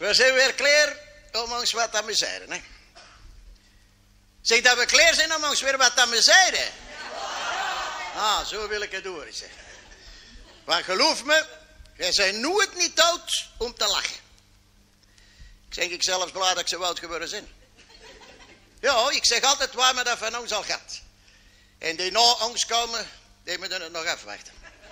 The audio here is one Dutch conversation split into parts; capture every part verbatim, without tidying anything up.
We zijn weer klaar om ons wat te amuseren, hè. Zeg dat we klaar zijn om ons weer wat te amuseren. Ah, zo wil ik het horen, zeg. Want geloof me, jij bent nooit niet oud om te lachen. Ik zeg ik zelfs blij dat ik zo oud geworden ben. Ja, ik zeg altijd waar me dat van ons al gaat. En die na ons komen, die moeten het nog afwachten.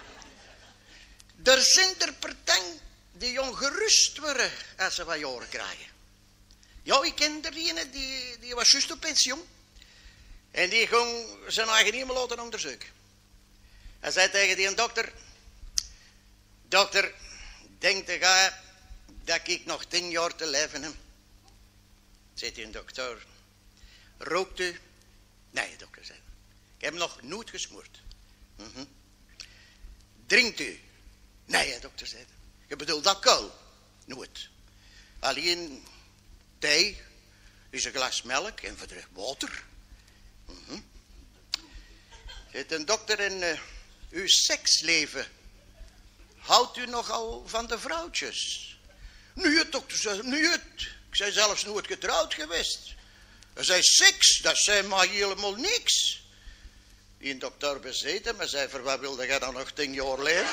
Er zijn er partijen die ongerust worden als ze wat jaren krijgen. Ja, ik ken er een, die, die was juist op pensioen. En die ging zijn eigen niet meer laten onderzoeken. Hij zei tegen die dokter: dokter, denkt gij dat ik nog tien jaar te leven heb? Zegt die dokter: rookt u? Nee, dokter, zei: ik heb nog nooit gesmoord. Mm-hmm. Drinkt u? Nee, dokter, zei: je bedoelt alcohol? Nooit. Alleen thee, is een glas melk en verdruk water. Mm-hmm. Zegt een dokter: in uh, uw seksleven, houdt u nogal van de vrouwtjes? Nee, dokter, zei: nee, ik ben zelfs nooit getrouwd geweest. Hij zei: seks, dat zei maar helemaal niks. Die dokter bezeten, maar zei: voor wat wilde jij dan nog tien jaar leven?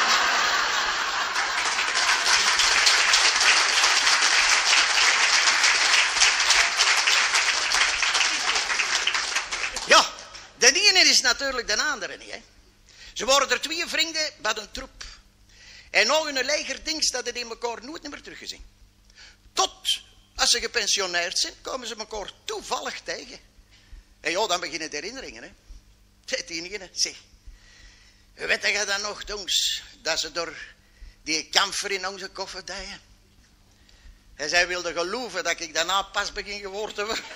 Ja, de ene is natuurlijk de andere niet, hè. Ze waren er twee vrienden bij een troep. En nog een legerdings dat het in elkaar nooit meer teruggezien. Tot, als ze gepensioneerd zijn, komen ze elkaar toevallig tegen. En ja, dan beginnen de herinneringen, hè. Zet die ene, zeg. Weet je dan nog, jongens, dat ze door die kamfer in onze koffer deden? En zij wilde geloven dat ik daarna pas begin geworden te worden.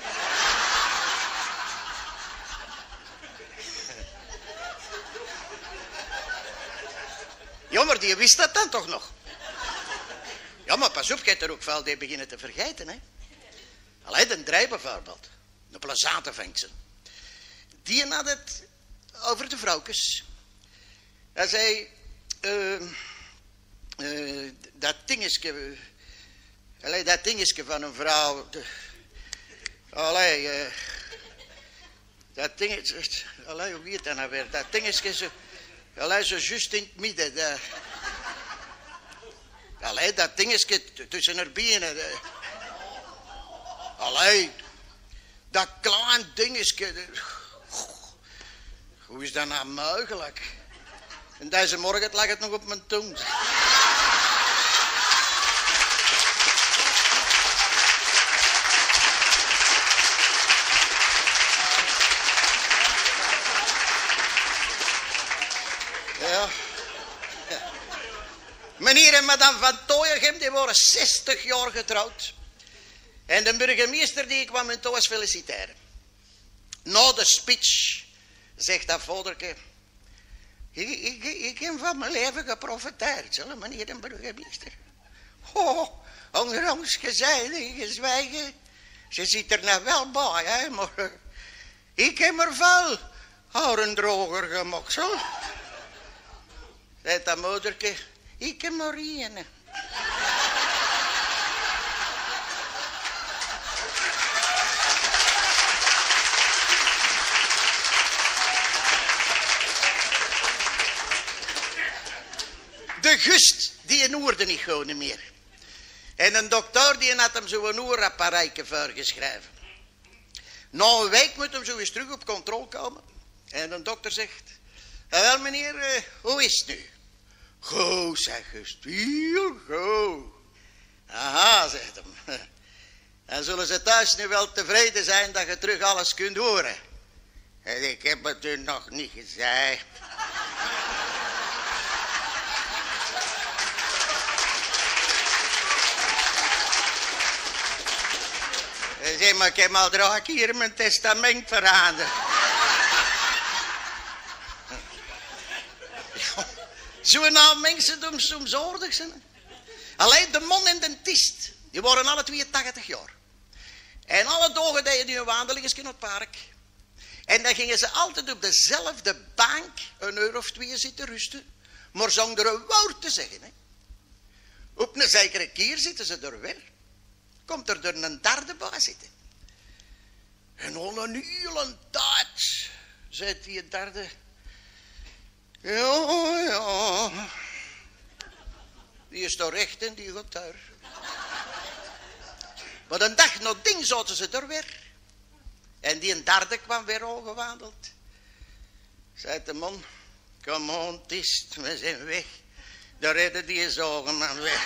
Ja, maar die wist dat dan toch nog? Ja, maar pas op, je hebt er ook veel die beginnen te vergeten, hè. Allee, de Drij bijvoorbeeld. Een plezante ventje. Die had het over de vrouwtjes. Hij zei: uh, uh, dat dingetje, allee, dat dingetje van een vrouw. De, allee, uh, dat dingetje, allee, hoe heet dat nou weer? Dat dingetje, zo, allee, zo juist in het midden. Dat, allee, dat dingetje tussen haar benen. De, allee, dat klein dingetje. De, hoe is dat nou mogelijk? En deze morgen lag het nog op mijn tong. Ja. Ja. Meneer en madame van Tooyegem, die waren zestig jaar getrouwd. En de burgemeester die kwam hen thuis feliciteren. Na de speech zegt dat vaderke: ik, ik, ik heb van mijn leven geprofiteerd, zo, meneer de burgemeester. Oh, onder ons gezegd en gezwijgen, ze zit er nou wel bij, hè, maar uh, ik heb er veel haren droger gemaakt, zo. Zegt dat moederke: ik heb maar één. De gust, die hoorde niet gewoon meer. En een dokter die had hem zo'n oerapparaatje voorgeschreven. Na een week moet hem zo eens terug op controle komen. En een dokter zegt: wel meneer, uh, hoe is het nu? Goed, zeg gust, heel goed. Aha, zegt hem. Dan zullen ze thuis nu wel tevreden zijn dat je terug alles kunt horen. En ik heb het u nog niet gezegd. Zeg maar, ik heb al drie keer mijn testament veranderd. Zo'n nou mensen doen soms oordig zijn. Alleen de man en de tist, die waren alle twee tachtig jaar. En alle dagen deden die een wandelingetje naar het park. En dan gingen ze altijd op dezelfde bank een uur of twee zitten rusten. Maar zonder een woord te zeggen. Hè. Op een zekere keer zitten ze er weer. komt er er een derde bij zitten. En al een hele tijd, zei die derde. Ja, ja. Die is toch recht en die gaat daar. Maar een dag nog ding zaten ze er weer. En die derde kwam weer al gewandeld. Zei de man, kom on, het is, we zijn weg. Daar redden die zogeman weg.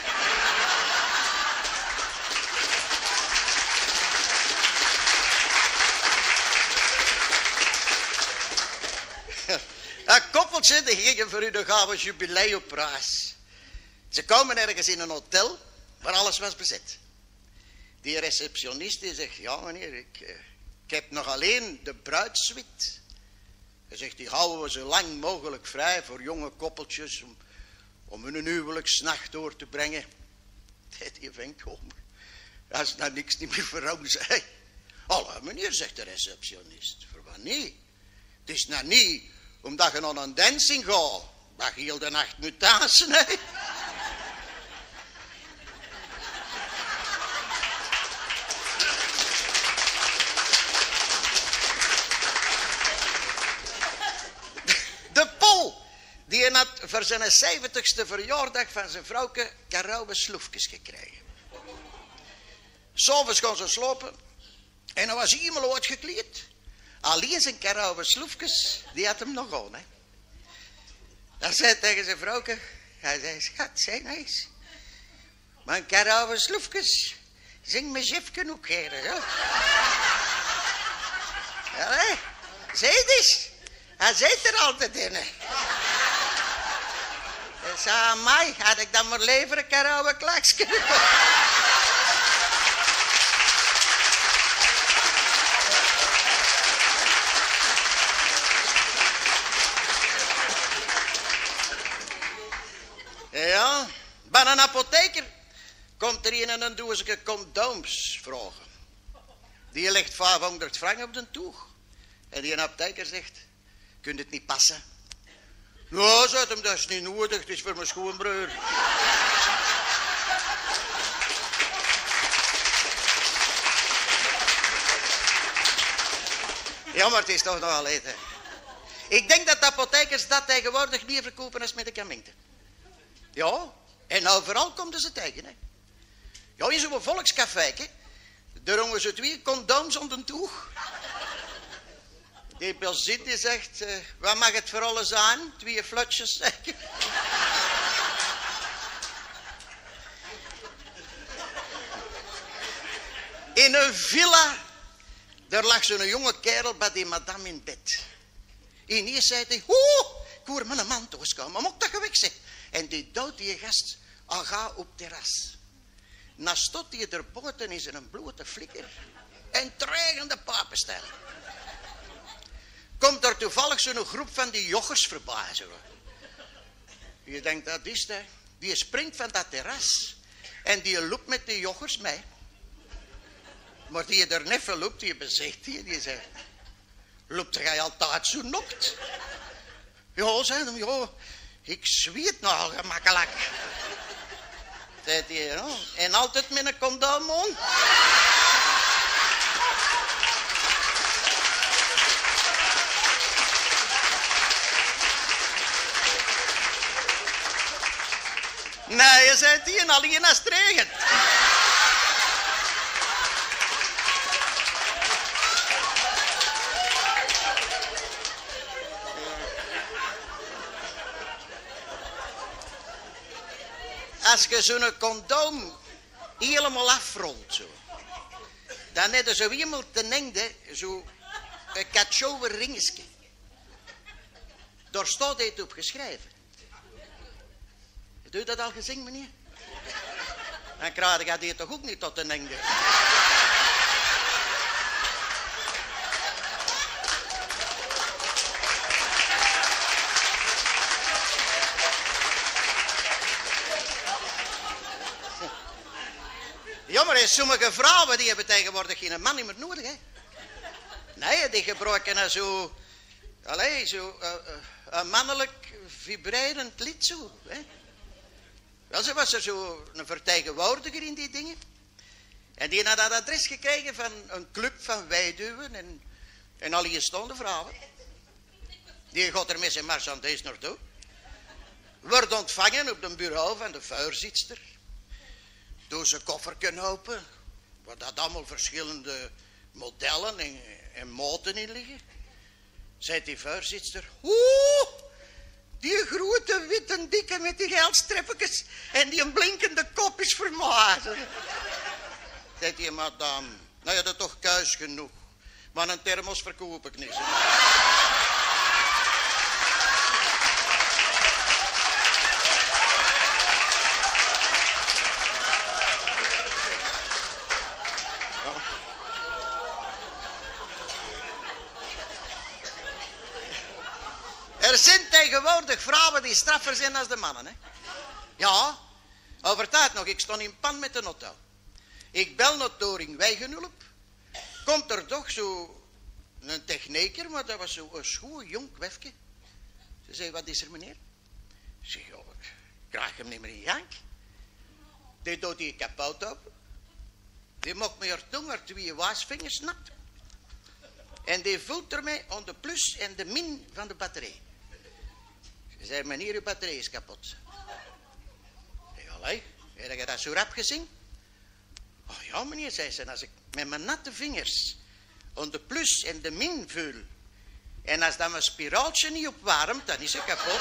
Een koppeltje, die gingen voor u de gouden jubileumprijs. Ze komen ergens in een hotel, waar alles was bezet. Die receptionist die zegt, ja meneer, ik, ik heb nog alleen de bruidssuite. Hij zegt, die houden we zo lang mogelijk vrij voor jonge koppeltjes om, om hun huwelijksnacht door te brengen. Dat die vent komen. Dat is nou niks niet meer voor ons. Hallo meneer, zegt de receptionist, voor wat niet? Het is nou niet omdat je naar een dancing gaat, dat je heel de nacht moet dansen, hè? De Pol, die had voor zijn zeventigste verjaardag van zijn vrouwke karauwe sloefjes gekregen. S'avonds gaan ze slopen en dan was hij helemaal uitgekleed. Alleen zijn karauwe sloefjes, die had hem nog aan, hè. Dan zei hij tegen zijn vrouwke, hij zei, schat, zeg nou eens. Mijn karauwe sloefjes, zing me jefken ook heren, hè. Ja, hè. Zeg het eens. Hij zit er altijd in, hè. Hij zei, aan mij had ik dan maar liever een karauwe klaksje. Ja, bij een apotheker komt er een en een doosje condooms vragen. Die legt vijfhonderd frank op de toeg. En die apotheker zegt, kunt het niet passen? Nou, zegt hem, dat is niet nodig, het is voor mijn schoonbroer. Ja, maar het is toch nog al eten. Ik denk dat de apothekers dat tegenwoordig meer verkopen als medicamenten. Ja, en overal komen ze tegen, hè. Ja, in zo'n volkscafé, daar hangen ze twee condooms om de toeg. Die bezit die zegt, uh, wat mag het voor alles aan? Twee flutjes, zeg ik. In een villa, daar lag zo'n jonge kerel bij die madame in bed. En hier zei hij, oeh, ik hoor mijn man thuiskomen, maar moet dat gewek zijn. En die dood die gast al gaat op terras. Dan stond hij er buiten in zijn blote flikker en dreigende papenstijl. Komt er toevallig zo'n groep van die joggers voorbij. Zo. Je denkt, dat is het. Die springt van dat terras en die loopt met die joggers mee. Maar die er net van loopt, die bezegt die, die zegt, loopt jij altijd zo nokt? Ja, zei hem, ja. Ik zweet nogal gemakkelijk. Zei hij, ja. En altijd met een condoom aan. Nee, je zei hij, en alleen als het regent. Als je zo'n condoom helemaal afrolt, zo, dan heb je zo iemand ten einde, zo een katjover ringetje. Daar staat dit op geschreven. Doe je dat al gezien, meneer? Dan krijg je dit toch ook niet tot ten einde. Ja, maar sommige vrouwen die hebben tegenwoordig geen man meer nodig, hè. Nee, die gebruiken zo, allez, zo uh, uh, een mannelijk vibrerend lied zo, hè. Wel, ze was er zo een vertegenwoordiger in die dingen. En die had dat adres gekregen van een club van Weiduwen en, en al hier stonden vrouwen. Die gaat er met zijn marchandise naartoe. Wordt ontvangen op het bureau van de voorzitter. Doe zijn kofferken open. Waar dat allemaal verschillende modellen en, en maten in liggen. Zegt die voorzitter. Oeh, die grote witte dikke met die geldstrepjes en die een blinkende kop is voor mij. Zegt die madame. Nou ja, dat is toch kuis genoeg. Maar een thermos verkoop ik niet. Er zijn tegenwoordig vrouwen die straffer zijn als de mannen, hè? Ja, over tijd nog, ik stond in pan met de auto. Ik bel naar Toring Wijgenulp. Komt er toch zo een technieker, maar dat was zo een schoon jong kwefje. Ze zei, wat is er meneer? Ik zeg, joh, ik krijg hem niet meer in gang. Die doet die kapot open. Die maakt me haar tong, haar twee waasvingers nat. En die voelt ermee aan de plus en de min van de batterij. Ze zei, meneer, uw batterij is kapot. Ik zeg, allee, heb je dat zo rap gezien? Oh ja, meneer, zei ze, als ik met mijn natte vingers aan de plus en de min voel, en als dat mijn spiraaltje niet opwarmt, dan is ze kapot.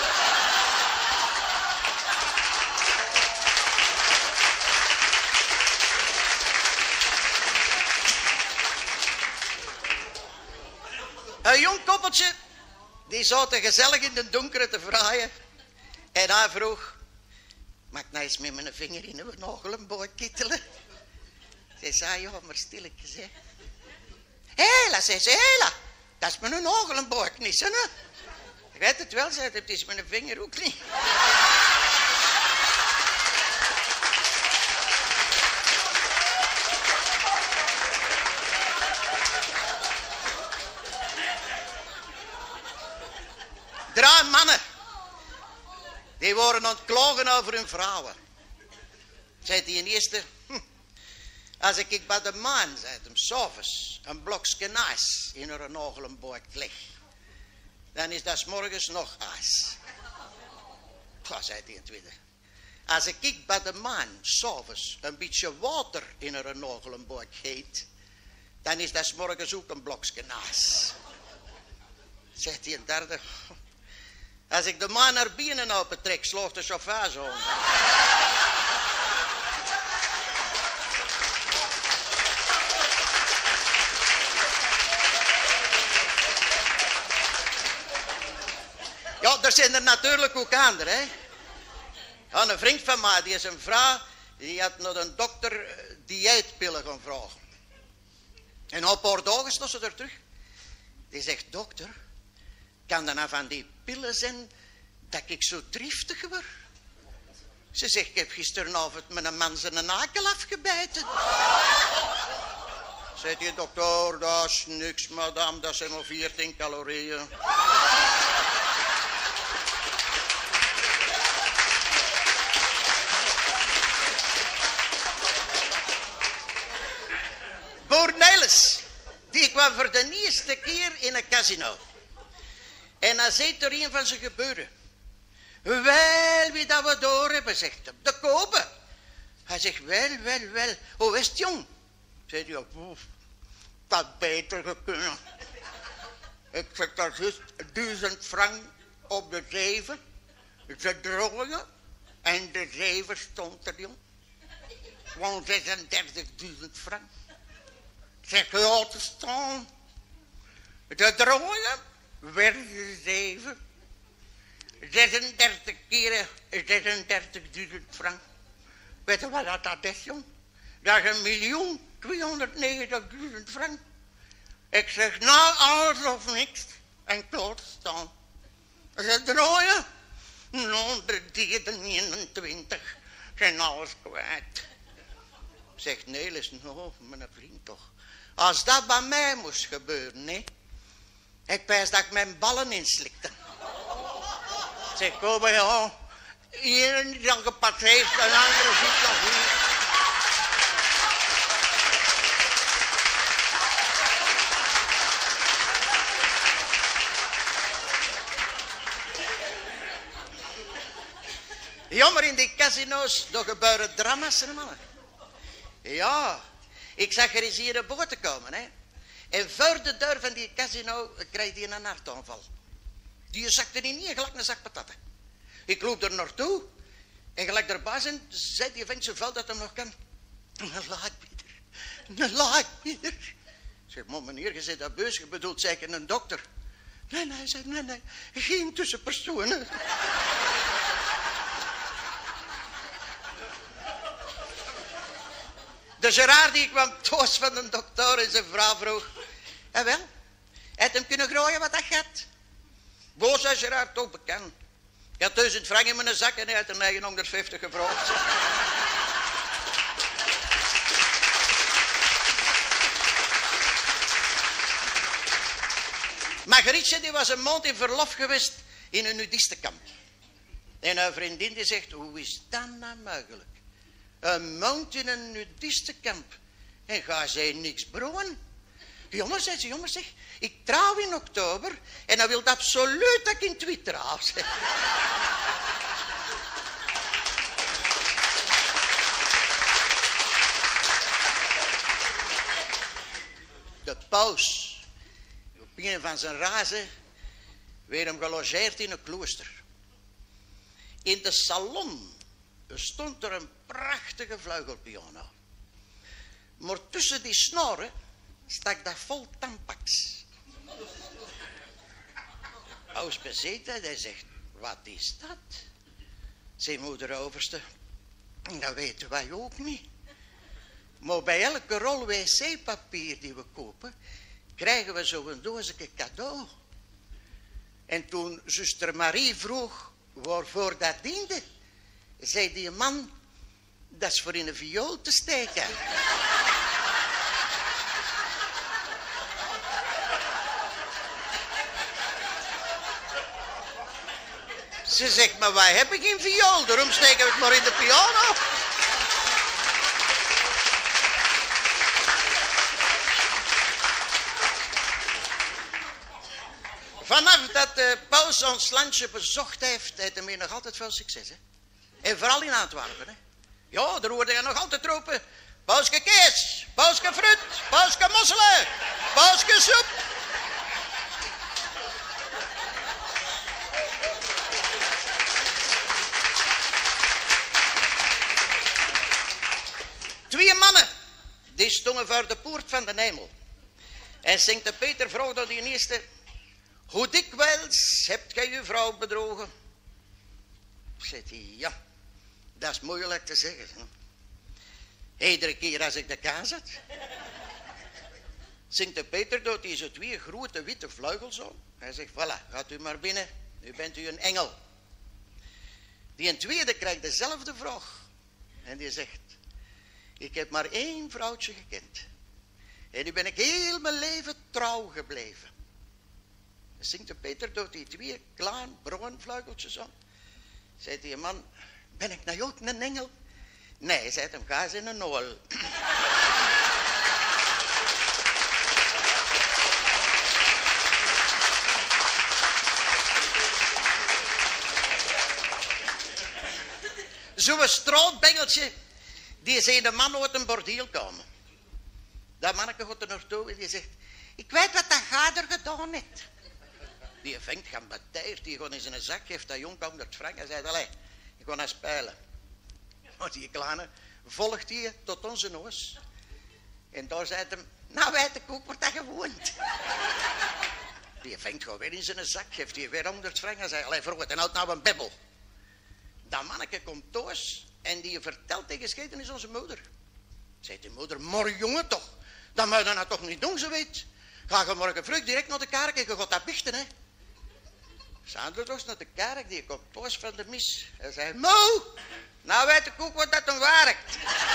Een jong koppeltje, die zaten gezellig in de donkere te vraaien. En hij vroeg, mag ik nou eens met mijn vinger in een nogelenboot kittelen? Zij zei, ja, maar stilletjes, hè. Hela, zei ze, hela, dat is mijn nogelenboot niet, hè. Ik weet het wel, zei het is mijn vinger ook niet. Drie mannen, die worden aan het klagen over hun vrouwen. Zei die eerste, hm, als ik bij de maan, zei hem, 's avonds een blokje ijs in een nogelenboord leg, dan is dat 's morgens nog ijs. Ja, zei die tweede. Als ik bij de maan, 's avonds een beetje water in een nogelenboord geet, dan is dat 's morgens ook een blokje ijs. Zegt die een derde. Als ik de maan naar binnen open trek, slooft de chauffeur zo. Ja, er zijn er natuurlijk ook anderen, hè. Ja, een vriend van mij, die is een vrouw, die had naar een dokter dieetpillen gaan vragen. En op een paar dagen stond ze er terug. Die zegt, dokter, kan dat nou van die pillen zijn dat ik zo driftig word? Ze zegt, ik heb gisteravond met een man zijn nakel afgebijten. Zegt die dokter, dat is niks, madame, dat zijn maar veertien calorieën. Bornelis, die kwam voor de eerste keer in een casino. En hij zei er een van zijn gebeuren. Wel, wie dat we door hebben, zegt hij. De kopen. Hij zegt, wel, wel, wel. Hoe is het, jong? Zegt hij, oh, dat beter gekund. Ik zeg, dat is duizend frank op de zeven. Ze drogen. En de zeven stond er, jong. Gewoon zesendertigduizend frank. Zeg, ja, te staan. De drogen. Werden ze zeven. zesendertig keren zesendertigduizend frank. Weet je wat dat is, jong? Dat is een miljoen tweehonderdnegentigduizend frank. Ik zeg, nou, alles of niks. En klaar staan. Ze draaien. Nou, de dieren eenentwintig zijn alles kwijt. Zegt Nelis, nou, mijn vriend toch. Als dat bij mij moest gebeuren, nee. Ik pijs dat ik mijn ballen inslikte. Zeg, kom maar, ja. Iedereen die al gepakt heeft, een andere ziet nog niet. Jammer, in die casino's, daar gebeuren drama's, hè, mannen. Ja, ik zag er eens hier een boot komen, hè. En voor de deur van die casino kreeg hij een hartaanval. Die zakte niet neer, gelijk een zak patatten. Ik loop er naartoe. En gelijk daarbij zijn, zei die vent zoveel dat hem nog kan. Een laagbieder, een laagbieder. Ik zeg, maar meneer, je zit dat beus, je bedoelt zeker een dokter. Nee, nee, zei, nee, nee, geen tussenpersonen. De Gerard die kwam thuis van de dokter en zijn vrouw vroeg. En wel, had hem kunnen grooien wat dat gaat? Boos zei Gerard, toch bekend. Je had duizend frank in mijn zak en hij had er negenhonderdvijftig gevraagd. Margrietje die was een maand in verlof geweest in een nudistenkamp. En haar vriendin die zegt, hoe is dat nou mogelijk? Een maand in een nudistenkamp. En ga zij niks broen? Jongens, zei ze, jongens, zeg, ik trouw in oktober en dan wil absoluut dat ik in Twitter hou. De paus, op een van zijn razen, werd hem gelogeerd in een klooster. In de salon stond er een prachtige vleugelpiano. Maar tussen die snoren stak dat vol tampax. Paus bezeten, hij zegt, wat is dat? Zijn moeder overste, dat weten wij ook niet. Maar bij elke rol wc-papier die we kopen, krijgen we zo'n doosje cadeau. En toen zuster Marie vroeg waarvoor dat diende, zei die man, dat is voor in een viool te steken. Ze zegt, maar wij hebben geen viool, daarom steken we het maar in de piano. Vanaf dat de paus ons landje bezocht heeft, heeft hij nog altijd veel succes, hè? En vooral in Antwerpen, hè? Ja, daar hoorde je nog altijd roepen, pauske kees, pauske fruit, pauske mosselen, pauske soep. Twee mannen, die stonden voor de poort van de hemel. En Sint Peter vroeg door die eerste, hoe dikwijls hebt gij uw vrouw bedrogen? Zegt hij, ja, dat is moeilijk te zeggen. Iedere keer als ik de kaas had. Sint Peter doet hij zo twee grote witte vleugels op. Hij zegt, voilà, gaat u maar binnen, nu bent u een engel. Die een tweede krijgt dezelfde vraag. En die zegt, ik heb maar één vrouwtje gekend. En nu ben ik heel mijn leven trouw gebleven. Sint Peter doet die twee kleine bruine vleugeltjes op. Zegt die man, ben ik nou ook een engel? Nee, zegt hem, ga eens in een ool. Zo'n straatbengeltje, die zei de man uit een bordeel komen. Dat manneke gaat er naartoe en die zegt, ik weet wat dat gader gedaan heeft. Die vangt gaan beteerd, die gaat in zijn zak, geeft dat jonk honderd frank en zegt, allee, ik ga naar spelen. Maar die kleine volgt die tot onze neus. En daar zei hem, nou weet ik ook wat dat gewoond. Die vangt gewoon weer in zijn zak, geeft die weer honderd frank en zegt, allee, vroeg het, en houd nou een bibbel. Dat manneke komt thuis en die vertelt tegen scheten is onze moeder. Zegt de moeder, maar jongen toch, dat moet je nou toch niet doen, zo weet. Ga je morgen vroeg direct naar de kerk en je gaat dat biechten, hè. Sander toch naar de kerk, die komt thuis van de mis. Hij zei, moe, nou weet ik ook wat dat dan werkt.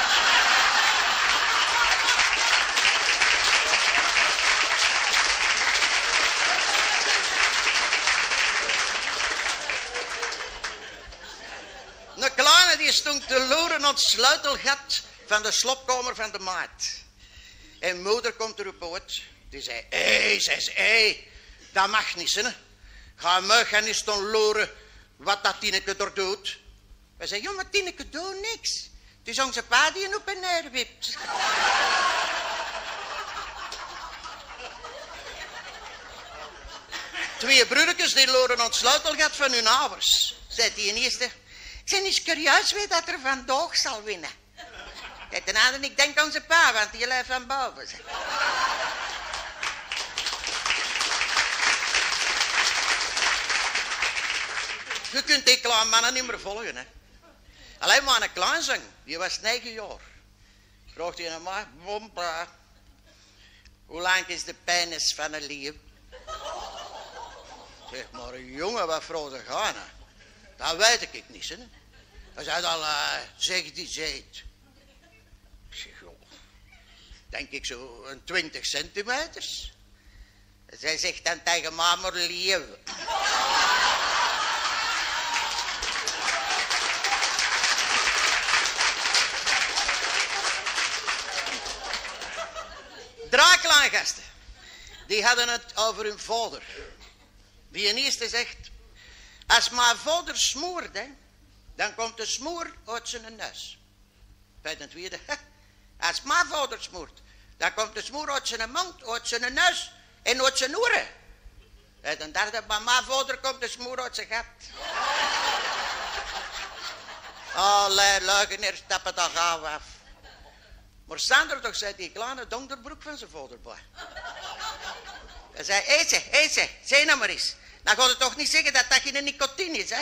Een kleine die stond te loeren aan het sleutelgat van de slopkamer van de maat. En moeder komt erop uit. Die zei, hé, zei ze, hé, dat mag niet, hè. Ga me gaan eens dan loeren wat dat Tineke er doet. Wij zeggen, joh, maar Tineke, doe niks. Het is onze pa die je op en neer wipt. Twee broertjes die loren ons sleutel gehad van hun ouders. Zei die eerste, ik ben eens curieus wie dat er vandaag zal winnen. Zei de andere, ik denk aan zijn pa, want die leeft van boven. Je kunt die kleine mannen niet meer volgen, hè. Alleen maar een kleinzoon, die was negen jaar. Vroeg hij naar mij, bompa, hoe lang is de penis van een leeuw? Zeg maar, een jongen, wat vroeg er gaan, hè? Dat weet ik niet, hè. Hij zei dan, uh, zeg die zeet. Ik zeg, joh, denk ik zo een twintig centimeters. Zij zegt dan tegen mij, maar leeuw. Draakklaangasten, die hadden het over hun vader. Die een eerste zegt, als mijn vader smoort, hè, dan komt de smoor uit zijn neus. Bij de tweede, als mijn vader smoort, dan komt de smoor uit zijn mond, uit zijn neus en uit zijn oren. Bij de derde, bij mijn vader komt de smoor uit zijn gat. Allee, leugenaar, stappen dan gauw af. Maar Sander toch zei die kleine donkerbroek van zijn vader bij. Hij zei, hé ze, hé ze, zeg nou maar eens. Dan gaat het toch niet zeggen dat dat geen nicotine is, hè?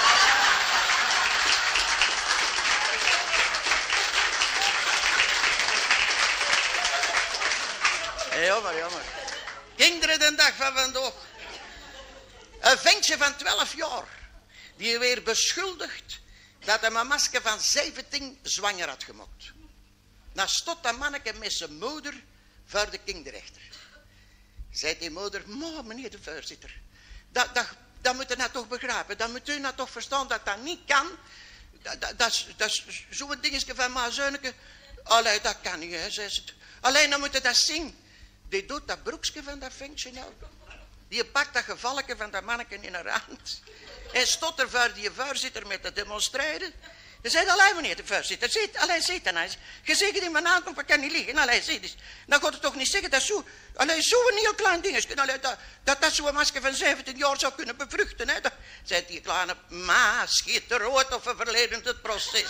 Hey, jammer, jammer. Kinderen de dag van vandaag. Een ventje van twaalf jaar, die weer beschuldigd dat hij een masker van zeventien zwanger had gemaakt. Dan stond dat manneke met zijn moeder voor de kinderrechter. Zei die moeder, maar meneer de voorzitter, dat, dat, dat moet u nou toch begrijpen, dat moet u nou toch verstaan dat dat niet kan. Dat, dat, dat is, dat is zo'n dingetje van mijn zonneke. Allee, dat kan niet, hè, zei ze. Alleen dan moet je dat zien. Die doet dat broekje van dat ventje nou. Die pakt dat gevalletje van dat manneke in haar hand. En stond er voor die voorzitter met te demonstreren. Hij zei, alleen meneer de voorzitter, zit, alleen zit dan eens. Je zegt in mijn aankomt, ik kan niet liggen. Alleen zit eens. Dan gaat het toch niet zeggen dat zo, alleen zo'n heel klein dingetje, alleen dat, dat dat zo'n masker van zeventien jaar zou kunnen bevruchten, hè. Dat, zei die kleine, ma, schiet er rood of een verledend het proces.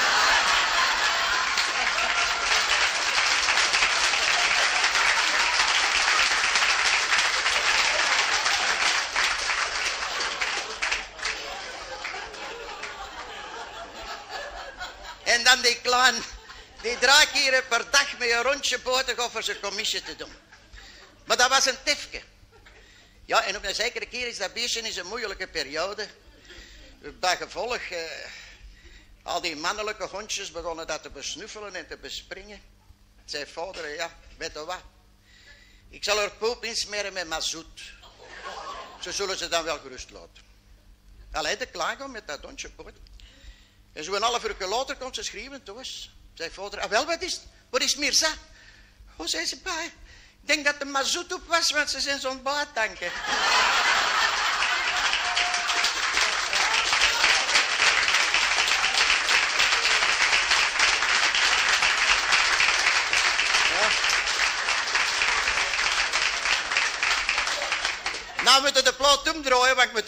En dan die klein, die drie keer per dag met een rondje boten om voor zijn commissie te doen. Maar dat was een tifke. Ja, en op een zekere keer is dat beestje in een moeilijke periode. Bij gevolg, eh, al die mannelijke hondjes begonnen dat te besnuffelen en te bespringen. Zei vader, ja, weet je wat? Ik zal er poep insmeren met mazoet. Zo zullen ze dan wel gerust laten. Allee, de klagen met dat hondje poot. En zo'n half uur later komt ze schreeuwen thuis. Zei vader, ah wel, wat is het? Wat is Mirza? Oh, zei ze, pa, ik denk dat de mazoet op was, want ze zijn zo'n baattanken. Nou moeten de plaat omdraaien, want ik